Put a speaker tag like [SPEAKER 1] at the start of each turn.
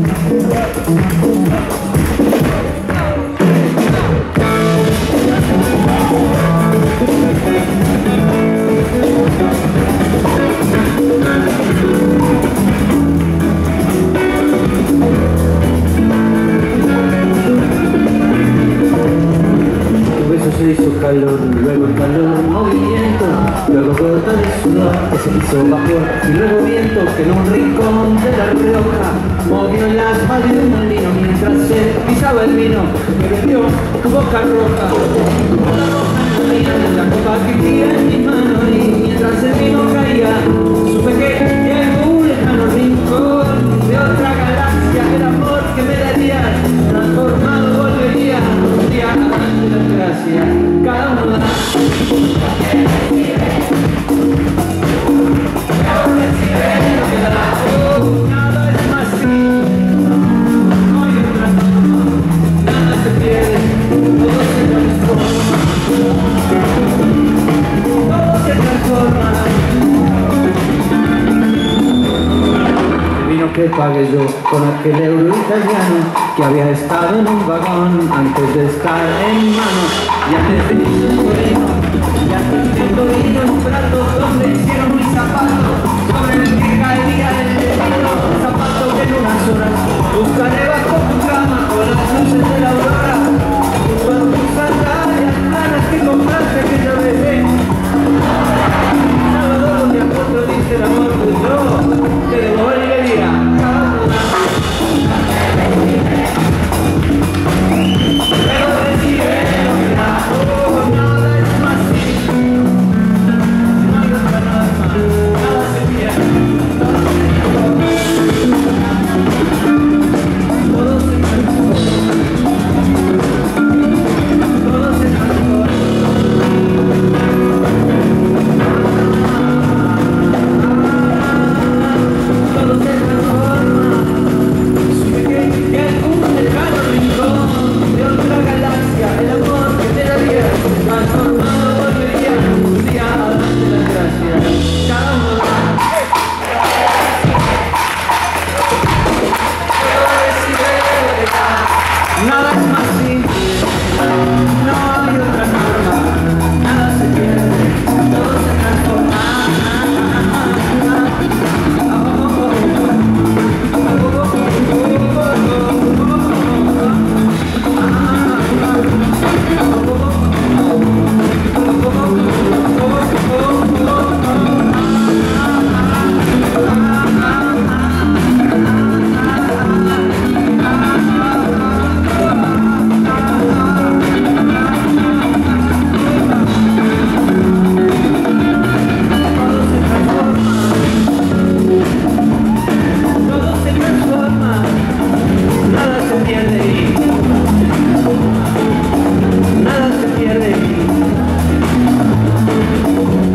[SPEAKER 1] Se hizo calor, luego el calor, movimiento, luego gota de sudor que se hizo vapor y luego viento que en un rincón de La Rioja movió las manos de un molino mientras se pisaba el vino que bebió tu boca roja. La roja de la copa que tira en mi mano y mientras el vino caía supe que en un lejano rincón de otra galaxia el amor que me darías transformado volvería un día ante la gracia. Cada uno da nada es más no hay otra, nada se pierde, todo se transforma, todo se transforma. El vino que pagué yo con aquel euro italiano que había estado en un vagón antes de estar en manos y antes de irse un torino y antes de torino un plato donde hicieron un zapato sobre el que caería el destino, un zapato que en unas horas buscaré bajo tu cama con las luces de la aurora cuando tus sandalias planas que compraste aquella vez sábado de acuerdo dice el amor tuyo te devolvería cada una. Pero recibe lo que da, nada es más simple, no hay otra nada más, nada se pierde, todo se transforma, todo se transforma, todo se transforma. Nada es más simple, no hay otra norma, nada se pierde, todo se transforma. Nada se pierde.